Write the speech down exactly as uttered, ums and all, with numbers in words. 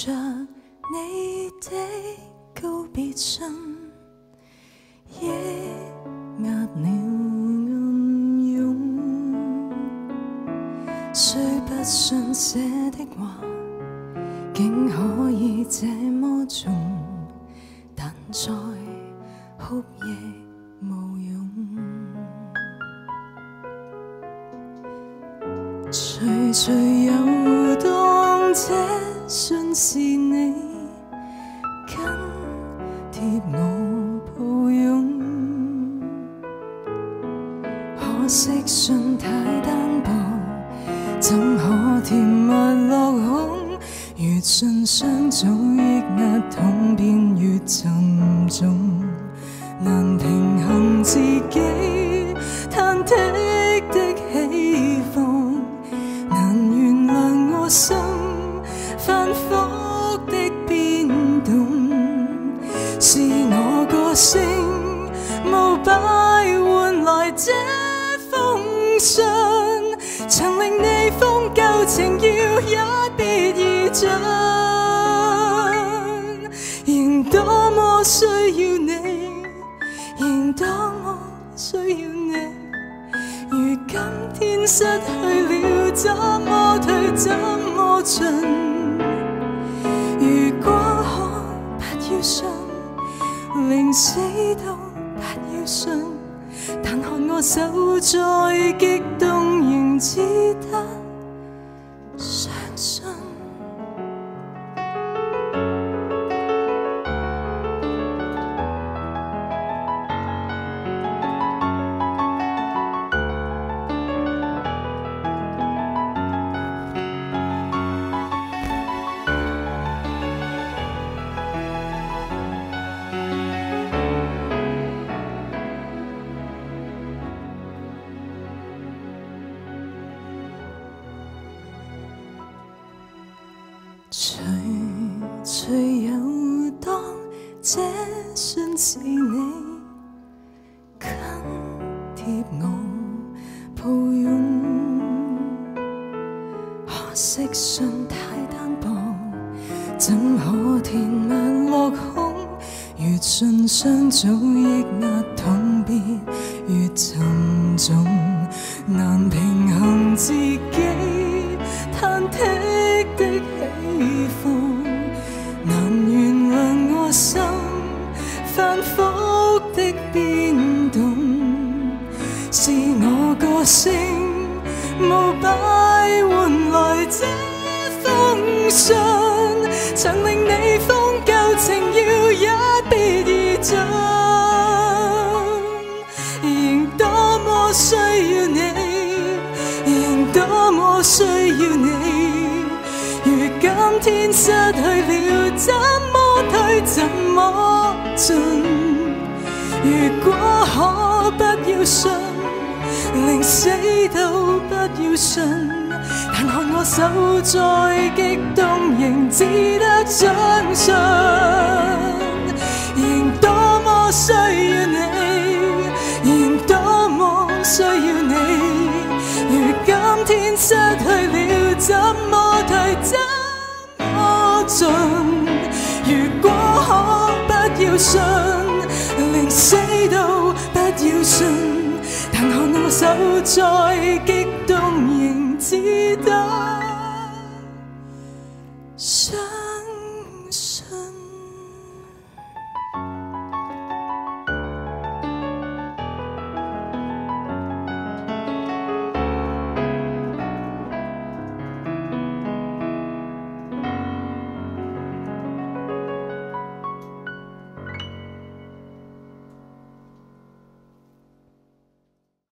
着你的告别信，抑壓了暗湧。雖不信寫的話，竟可以這麼重，但再哭亦無用。徐徐遊蕩，這信是你緊貼我抱擁，可惜信太單薄，怎可甜蜜落空？越信箱早抑壓痛，便越沉重，難平衡自己忐忑的起伏，難原諒我心反覆的變動，是我個性無敗換來這封信，曾令你封舊情要一別而盡，仍多麼需要你，仍多麼需要你，如今天失去了，怎麼退怎麼進，如果可不要信，寧死都不要信，但看我手再激動，仍只得相信。徐徐遊蕩，這信是你緊貼我抱擁，可惜信太單薄，怎可甜蜜落空？越信箱早抑壓痛，便越沉重，難平衡自己忐忑的起伏，難原諒我心反覆的變動，是我個性無敗換來這封信，曾令你封舊情要一別而盡，仍多麼需要你，仍多麼需要你，如今天失去了，怎麼退怎麼進，如果可不要信，寧死都不要信，但看我手再激動，仍只得相信，仍多麼需要你，仍多麼需要你，如今天失去了，怎麼退怎麼進，如果可不要信，寧死都不要信，但看我手再激動，仍只